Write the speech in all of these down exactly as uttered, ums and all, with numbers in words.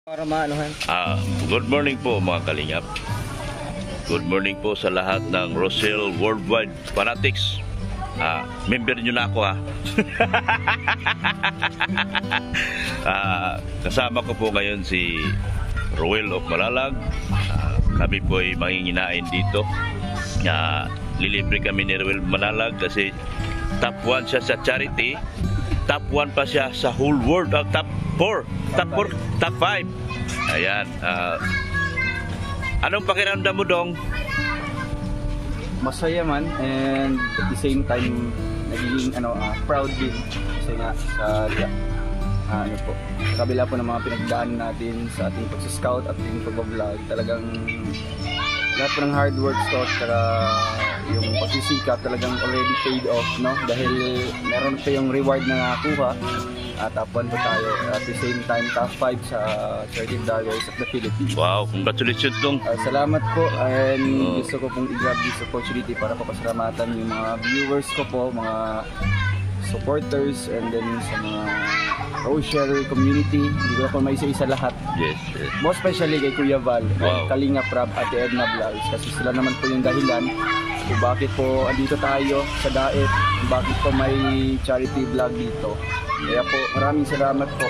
Para maanuhan. Ah, good morning po mga kalingap. Good morning po sa lahat ng Rosel Worldwide Fanatics. Ah, member nyo na ako ha. ah, kasama ko po ngayon si Roel of Malalag. Ah, kami po ay manginginain dito. Ah, lilibre kami ni Roel Malalag kasi top one siya sa charity. Top one pa siya sa whole world. Uh, top four. Top four. Top five. Ayan. Uh, anong pakiramdam mo, Dong? Masaya man, and at the same time nagiging ano uh, proud din kasi nga sa uh, ano po, sa kabila po ng mga pinagdaan natin sa ating pag-scout at ating pag-vlog, talagang lahat po ng hard work ko at yung pagsisikap talagang already paid off, no? Dahil meron tayong reward na nakuha at top one po tayo, at the same time top five sa charity vloggers of the Philippines. Wow, congratulations, Dong. Uh, salamat po, and oh. gusto ko pong i-grab this opportunity para papasalamatan yung mga viewers ko po, mga supporters, and then sa mga Rosel community. Hindi ko na po may isa-isa lahat. Yes, yes. Most especially kay Kuya Val, wow. Kalinga Prab at Edna Vlogs, kasi sila naman po yung dahilan kung bakit po andito tayo sa Daet, kung bakit po may charity vlog dito. Kaya po, maraming salamat po.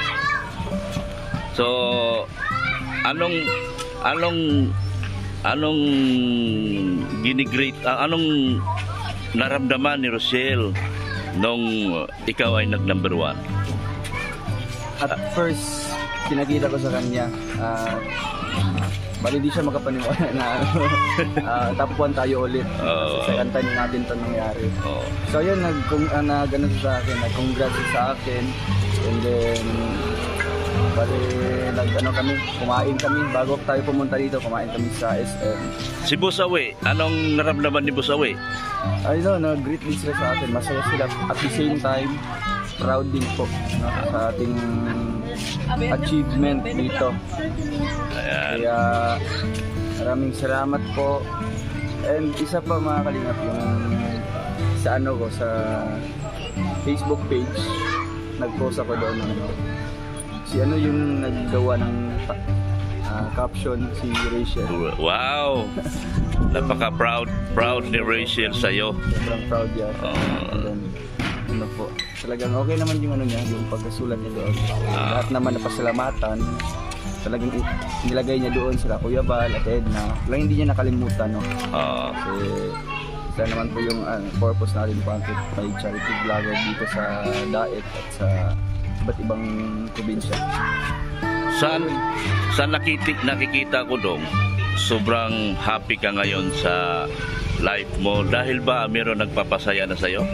So, anong anong anong ginigrate, uh, anong naramdaman ni Rosel nung ikaw ay nag-number one? At first, pinakita ko sa kanya, uh, bali di siya makapaniwala na uh, top one tayo ulit. Uh, Second time natin ito nangyari. Uh, so yun, nag, kung, uh, na ganun sa akin, nag-congrats sa akin. And then, bali nag, ano kami, kumain kami. Bago tayo pumunta dito, kumain kami sa S M. Si Busawi, anong naramdaman ni Busawi? Ay no, nag-greet din sila sa akin. Masaya sila. At the same time, proud din po, no, sa ating achievement dito. Ayan. Kaya maraming salamat po. And isa pa mga kalingap, yung sa ano ko, sa Facebook page, nag-post ako doon ng ano, si ano yung naggawa ng uh, caption, si Rachel. Wow! Napaka-proud proud ni Rachel sa'yo. Sobrang proud yan. Uh, And then, ano po, talagang okay naman yung ano niya, yung pagkasulat niya doon. Uh, Lahat naman na pasalamatan, talagang nilagay niya doon sila Kuya Val at Edna. Lang hindi niya nakalimutan, no? Uh, Kasi isa naman po yung uh, purpose natin bakit may charity vlogger dito sa Daet at sa iba't ibang probinsya. Saan, saan nakitik, nakikita ko, Dong, sobrang happy ka ngayon sa life mo dahil ba meron nagpapasaya na sa'yo?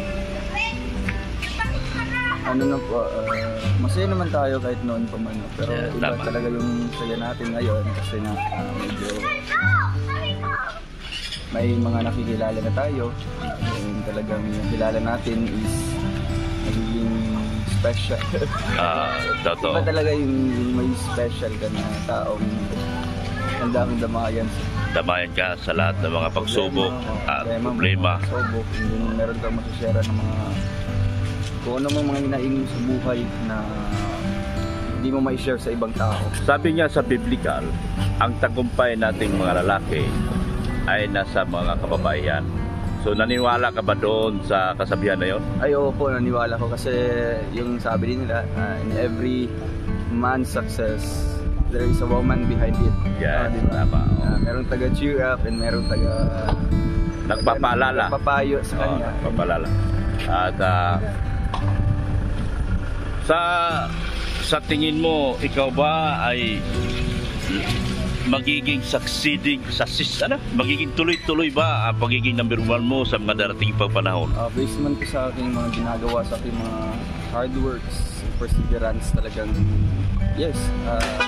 Ano na po, uh, masaya naman tayo kahit noon pa man, pero yeah, iba tama. talaga yung saya natin ngayon kasi na uh, medyo may mga nakikilala na tayo, and talagang yung kilala natin is nagiging special. Ah, totoo. Iba talaga yung, yung may special ka na taong handang damayan. Damayan ka sa lahat ng mga pagsubok at problema. Pagsubok, yung meron kang masashare ng mga kung ano mga hinaingin sa buhay na hindi mo mai-share sa ibang tao. Sabi niya sa biblical, ang tagumpay nating mga lalaki ay nasa mga kababaihan. So naniwala ka ba doon sa kasabihan na yon? Ay oo po, naniwala ko kasi yung sabi din nila, uh, in every man's success, there is a woman behind it. Yeah, uh, diba? tama. Oh. Uh, merong taga cheer up and merong taga nagpapaalala. Nagpapayo sa kanya. Oh, nagpapaalala. At uh, sa sa tingin mo, ikaw ba ay magiging succeeding sa ano? Magiging tuloy-tuloy ba ang pagiging number one mo sa mga darating pang panahon? Uh, based man ko sa aking mga ginagawa, sa aking mga hard works, perseverance, talagang yes, uh,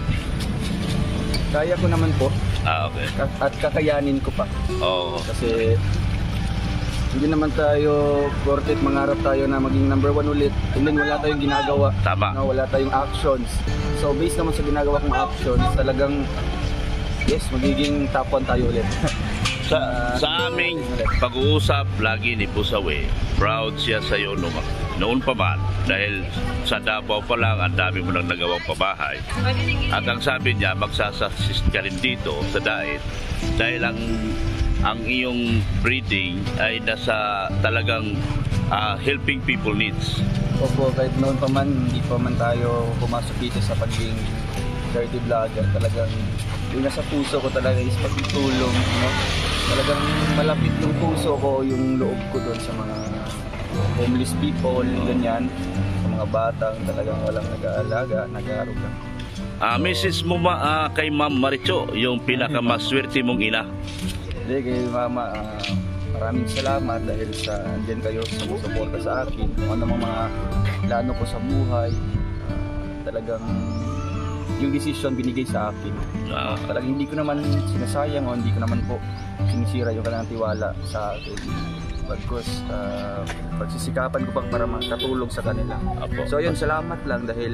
kaya ko naman po. Ah, okay. At kakayanin ko pa. Oo. Kasi hindi naman tayo porket mangarap tayo na maging number one ulit and then wala tayong ginagawa. Tama. No, wala tayong actions. So based naman sa ginagawa kong actions, talagang yes, magiging top one tayo ulit. Sa, uh, sa aming pag-uusap lagi ni Busawi, proud siya sa iyo nung noon pa man, dahil sa Davao pa lang, ang dami mo nang nagawang pabahay. At ang sabi niya, magsasasist ka rin dito sa diet dahil ang, ang iyong breeding ay nasa talagang uh, helping people needs. Opo, kahit noon pa man, hindi pa man tayo pumasok dito sa pagiging charity vlogger. Talagang yung nasa puso ko talaga is pagtulong, no? Talagang malapit yung puso ko, yung loob ko doon sa mga homeless people, ganyan, sa mga batang talagang walang nag-aalaga, nag-aaruga. Ah, Missus mo ma, ah, kay Ma'am Maricho, yung pinakamaswerte mong ina. Hindi, kay Mama, ah, maraming salamat dahil sa andyan kayo sumusuporta sa akin. Kung ano mga plano ko sa buhay, ah, talagang yung decision binigay sa akin. Ah. Talagang hindi ko naman sinasayang o hindi ko naman po sinisira yung kanilang tiwala sa akin. Bagkus, uh, pagsisikapan ko pang para makatulong sa kanila. Apo. So yun, salamat lang dahil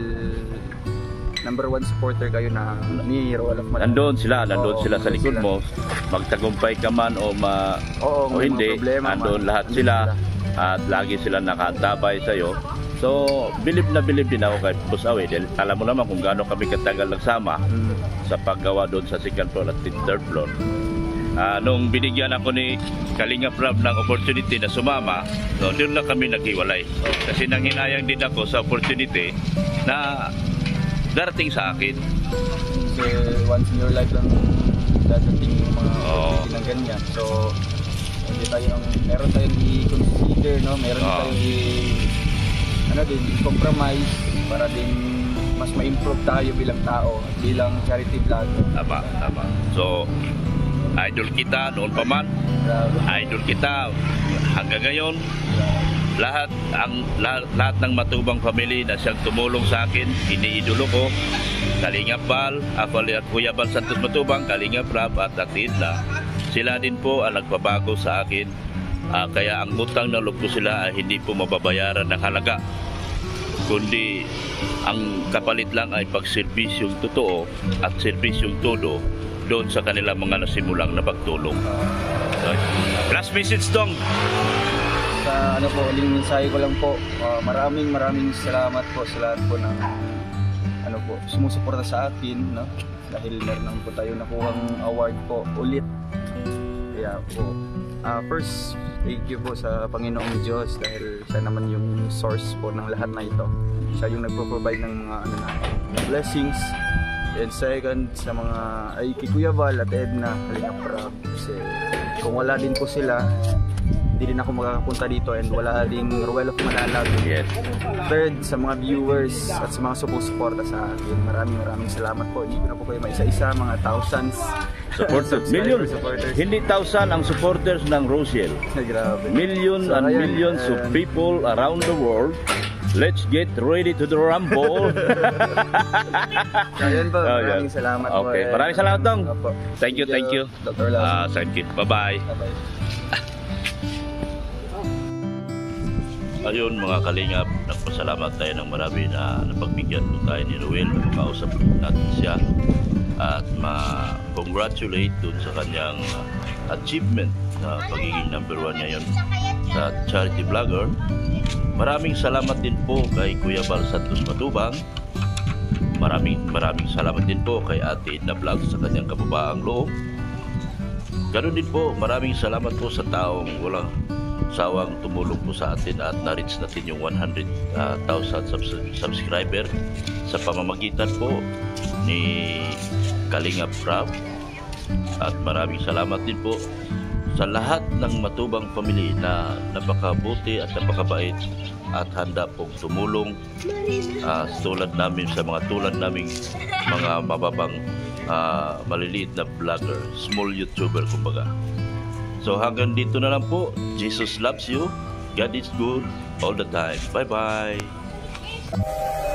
number one supporter kayo na ni Roel of Malalag. Nandun sila, nandun Oo, sila sa likod sila. mo. Magtagumpay ka man o, ma, Oo, o may mga hindi, problema nandun man. lahat sila. At lagi sila nakaantabay sa'yo. So, bilib na bilib din ako kay Boss Awi. Dahil alam mo naman kung gaano kami katagal nagsama Mm. sa paggawa doon sa second floor at third floor. Uh, nung binigyan ako ni Kalinga Prab ng opportunity na sumama, so doon na kami naghiwalay. Kasi nanghinayang din ako sa opportunity na darating sa akin. Kasi once in your life lang dadating yung mga Oo. opportunity ng ganyan. So, hindi tayo, meron tayong i-consider, no? Meron Oo. tayong i- ano din, i-compromise para din mas ma-improve tayo bilang tao, bilang charity vlogger. Tama, tama. So, idol kita noon pa man, Grabe. idol kita hanggang ngayon. Lahat ang lahat, lahat ng matubang family na siyang tumulong sa akin, iniidolo ko. Kalinga Bal, ako at Kuya Bal Santos Matubang, Kalinga Prab at Ate Idla. Sila din po ang nagpabago sa akin. Ah, kaya ang utang na loob ko sila ay hindi po mababayaran ng halaga, kundi ang kapalit lang ay pagserbisyong totoo at serbisyong todo doon sa kanilang mga nasimulang na pagtulong. So, last message dong. Sa ano po, uling mensahe ko lang po, uh, maraming maraming salamat po sa lahat po ng ano po, sumusuporta sa akin, no? Dahil meron naman po tayo nakuhang award po ulit. Kaya po, uh, first, thank you po sa Panginoong Diyos dahil siya naman yung source po ng lahat na ito. Siya yung nagpo-provide ng mga ano na, blessings. And second, sa mga ay kay Kuya Val at Edna, Kalinga Prab. Kasi kung wala din po sila, hindi din ako makakapunta dito and wala din Roel of Malalag. Yes. Third, sa mga viewers at sa mga sumusuporta sa akin, maraming maraming salamat po. Hindi ko na po kayo maisa-isa, mga thousands Supporters, subscriber million. supporters. Hindi thousand ang supporters ng Rosiel. Grabe. Million So, and ayan, millions of and- people around the world. Let's get ready to the rumble. So, yun po, Oh, maraming yeah. salamat po. Okay, and- maraming salamat, Dong. Opo. Thank you, thank you. Doctor Lau. Ah, thank you. Bye-bye. Bye-bye. Ayun mga kalingap, nagpasalamat tayo ng marami na napagbigyan po tayo ni Roel. Makausap natin siya at ma-congratulate dun sa kanyang achievement na pagiging number one ngayon sa charity vlogger. Maraming salamat din po kay Kuya Bal Santos Matubang. Maraming maraming salamat din po kay Ate Edna Vlog sa kanyang kababaang loob. Ganon din po, maraming salamat po sa taong walang sawang tumulong po sa atin at na-reach natin yung one hundred thousand subs- subscriber sa pamamagitan po ni Kalinga Prab. At maraming salamat din po sa lahat ng matubang family na napakabuti at napakabait at handa pong tumulong uh, tulad namin sa mga tulad naming mga mababang uh, maliliit na vlogger, small YouTuber kumbaga. So hanggang dito na lang po. Jesus loves you. God is good all the time. Bye-bye.